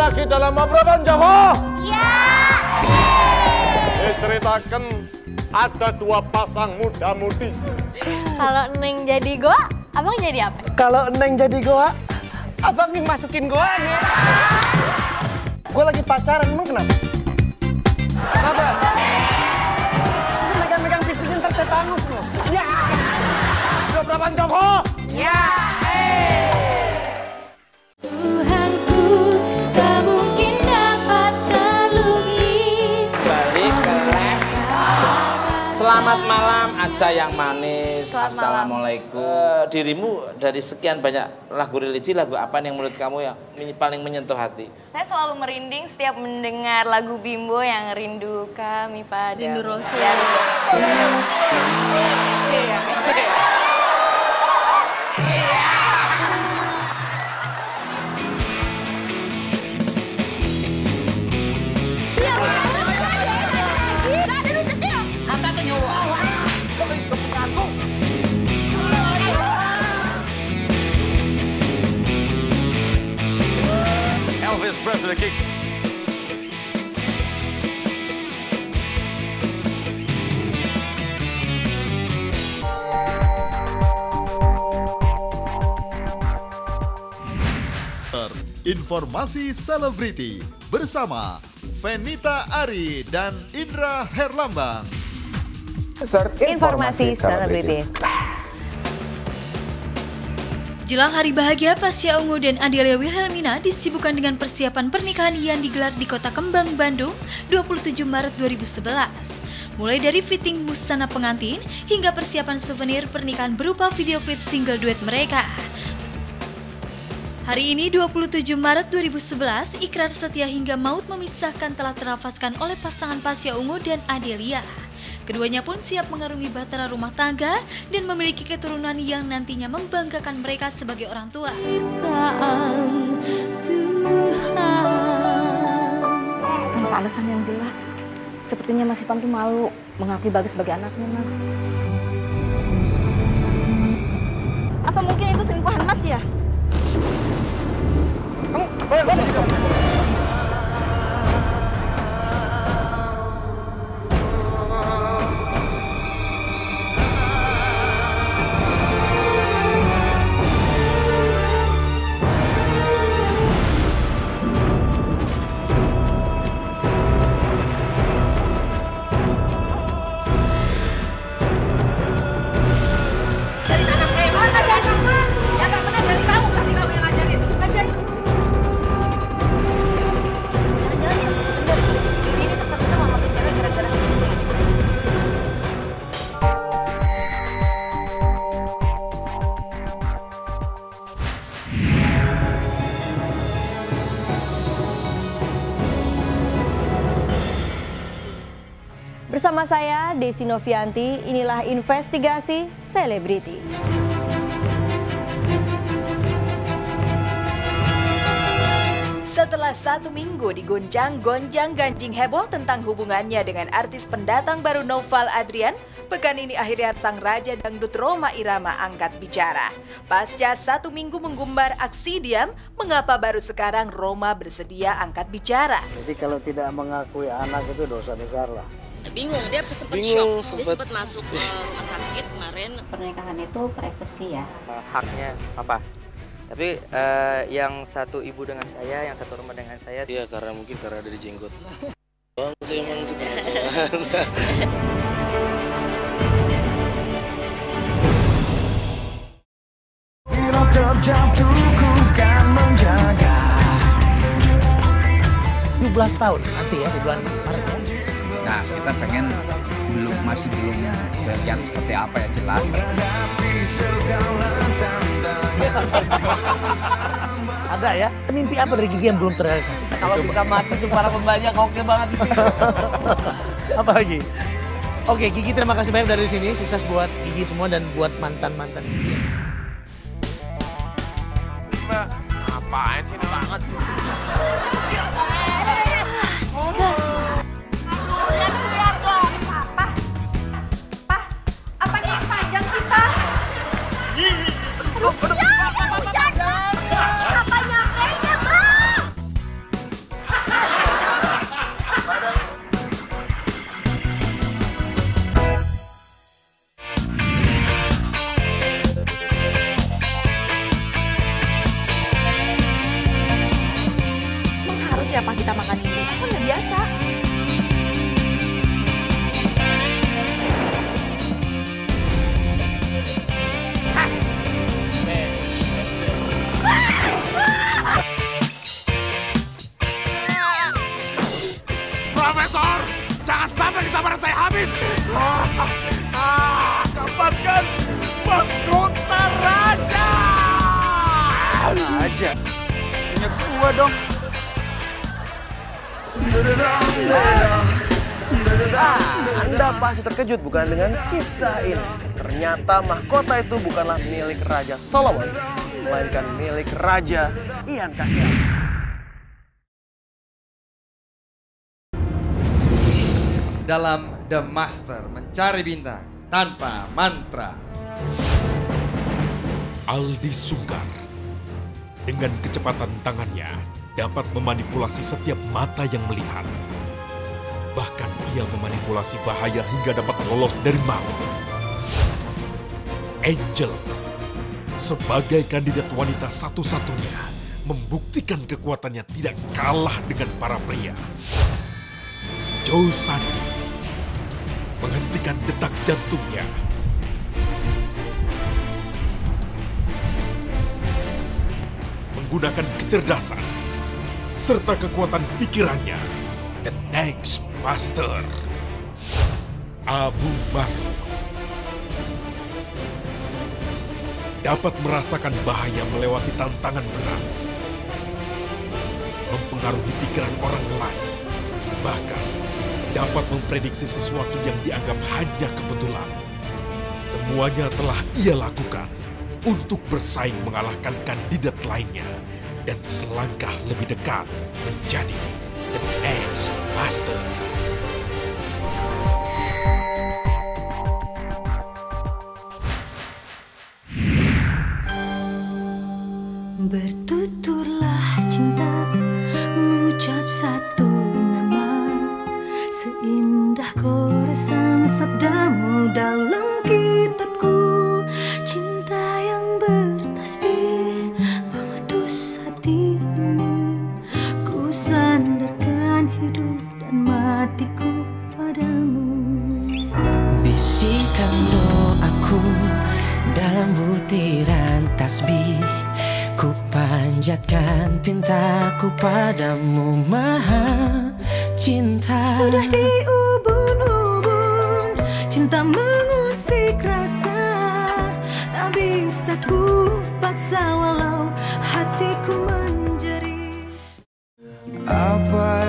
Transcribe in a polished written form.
lagi dalam obrolan Jawa? Iya. Diceritakan ada dua pasang muda-mudi. Kalau Neng jadi goa, abang jadi apa? Kalau Neng jadi goa, abang dimasukin goanya. Gue lagi pacaran, emang kenapa? Apa? Megang-megang pipisnya ntar tetanus loh. Ya! Sudah berapa Joko? Ya! Tuhanku, tak mungkin dapat terlukis. Balik ke lab. Selamat malam Aca yang manis. Assalamualaikum. Dirimu dari sekian banyak lagu religi, lagu apa yang menurut kamu yang paling menyentuh hati? Saya selalu merinding setiap mendengar lagu Bimbo yang Rindu Kami Pada Rindu Rasul. Ya, Elvis Presley kick. Informasi selebriti bersama Fenita Ari dan Indra Herlambang. Informasi selebriti. Jelang hari bahagia, Pasya Ungu dan Adelia Wilhelmina disibukkan dengan persiapan pernikahan yang digelar di Kota Kembang, Bandung, 27 Maret 2011. Mulai dari fitting busana pengantin hingga persiapan souvenir pernikahan berupa video klip single duet mereka. Hari ini 27 Maret 2011, ikrar setia hingga maut memisahkan telah terlafazkan oleh pasangan Pasya Ungu dan Adelia. Keduanya pun siap mengarungi bahtera rumah tangga dan memiliki keturunan yang nantinya membanggakan mereka sebagai orang tua. Tanpa alasan yang jelas, sepertinya Mas Ipan tuh malu mengakui Bagas sebagai anaknya, Mas. Atau mungkin itu selingkuhan Mas ya? Bersama saya, Desi Novianti, inilah Investigasi Selebriti. Setelah 1 minggu digoncang-gonjang-ganjing heboh tentang hubungannya dengan artis pendatang baru Noval Adrian, pekan ini akhirnya sang raja dangdut Rhoma Irama angkat bicara. Pasca 1 minggu menggumbar aksi diam, mengapa baru sekarang Rhoma bersedia angkat bicara? Jadi kalau tidak mengakui anak itu dosa besar lah. Bingung, dia sempat shock, dia sempat masuk ke rumah sakit kemarin. Pernikahan itu privasi ya? Haknya apa? Tapi yang satu ibu dengan saya, yang satu rumah dengan saya. Iya, karena mungkin ada di jenggot. Bang, saya emang suka menjaga 17 tahun nanti ya di bulan Maret. Nah, kita pengen masih belum kelihatan seperti apa ya jelas. Ada ya? Mimpi apa dari Gigi yang belum terrealisasi? Kalau bisa mati tuh para pembajak oke banget. Apa lagi? Oke, Gigi terima kasih banyak dari sini. Sukses buat Gigi semua dan buat mantan-mantan Gigi. Apaan sih ini banget? siapa kita makan ini? Aku udah biasa. Profesor, jangan sampai kesabaran saya habis. Dapatkan mahkota raja. Raja? Punya gua dong. Anda pasti terkejut bukan dengan kisah ini. Ternyata mahkota itu bukanlah milik Raja Solomon, melainkan milik Raja Ian Kasian. Dalam The Master mencari bintang tanpa mantra. Aldi Sungkar dengan kecepatan tangannya dapat memanipulasi setiap mata yang melihat. Bahkan ia memanipulasi bahaya hingga dapat lolos dari maut. Angel sebagai kandidat wanita satu-satunya membuktikan kekuatannya tidak kalah dengan para pria. Joe Sandi menghentikan detak jantungnya. Menggunakan kecerdasan serta kekuatan pikirannya, The Next Master Abu Bakar dapat merasakan bahaya melewati tantangan berat, mempengaruhi pikiran orang lain, bahkan dapat memprediksi sesuatu yang dianggap hanya kebetulan. Semuanya telah ia lakukan untuk bersaing mengalahkan kandidat lainnya dan selangkah lebih dekat menjadi The Next Master. Bertuturlah cinta, mengucap satu nama, seindah goresan sabdamu dalam kitabku. Cinta yang bertasbih mengutus hati ini, ku sandarkan hidup dan matiku padamu. Bisikan doaku dalam butiran tasbih, ku panjatkan pintaku padamu Maha Cinta. Sudah diubun-ubun, cinta mengusik rasa, tak bisa ku paksa walau hatiku menjerit. Apa